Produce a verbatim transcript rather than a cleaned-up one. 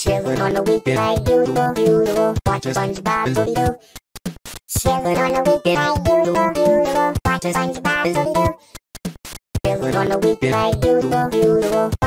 Chillin' on a weeknight, usual, usual. Watch a SpongeBob Scooby-Doo. Chillin' on a weeknight, usual, usual. Watch a SpongeBob Scooby-Doo. Chillin' on a weeknight, usual, usual.